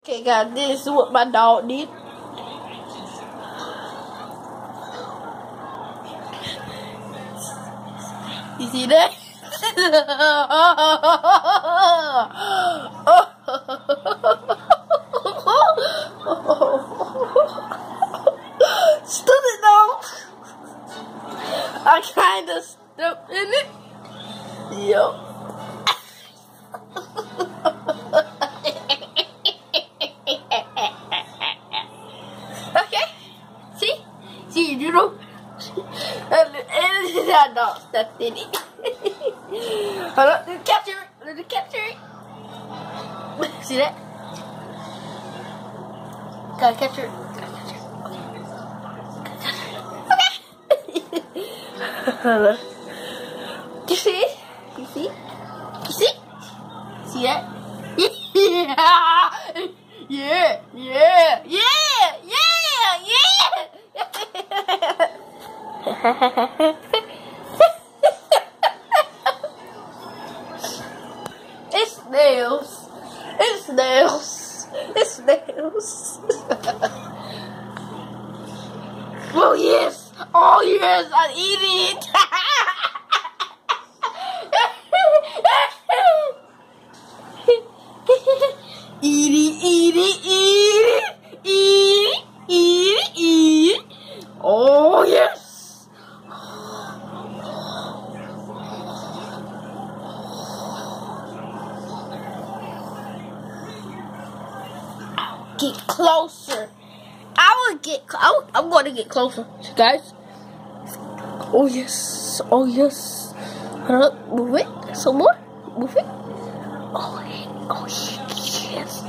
Okay guys, this is what my dog did. You see that? Stood it though. I kinda stepped in it. Yup. See, you know, and that dog stepped in it. Hold on, let me capture it. Let me capture it. See that? Gotta capture it. Gotta capture it. Okay. You see it? You see? You see? See that? Yeah, yeah, yeah, yeah, yeah. It's nails. It's nails. It's nails. Oh yes. Oh yes, I eat it. Eat it, eat it, eat it, eat it, eat it, eat it. Oh yes. Get closer. I'm going to get closer, guys. Oh yes. Oh yes. Hold up. Move it. Some more. Move it. Oh yes.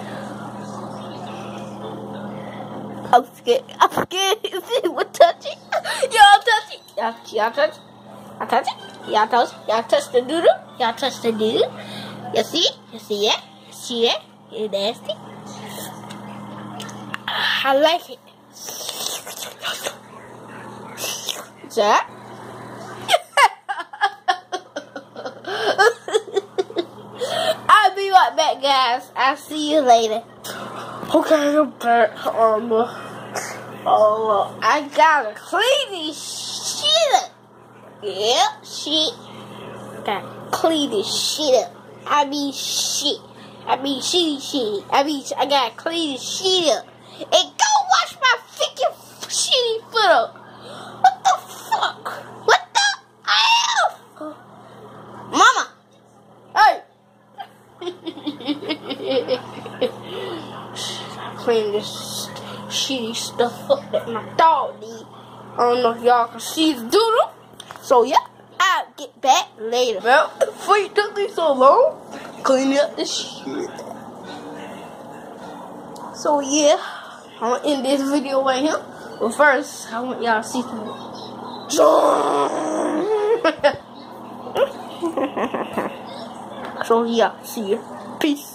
I'm scared. I'm scared. We'll touch it. Y'all touch it. Y'all touch it. Y'all touch it. Y'all touch it. Y'all touch the doodle. Y'all touch the doodle. You see? You see it? See it? It's nasty. I like it. That? I'll be right back, guys. I'll see you later. Okay, I'm back. I gotta clean this shit up. Yeah, shit. Gotta clean this shit up. I mean shit. I gotta clean this shit up. And go wash my freaking shitty foot up. What the fuck? What the F? Mama. Hey. Clean this shitty stuff up that my dog did. I don't know if y'all can see the doodle. So yeah, I'll get back later. Well, before you took me so long, clean up this shit. So yeah, I'm gonna end this video right here. But first, I want y'all to see something. So yeah, see ya. Peace.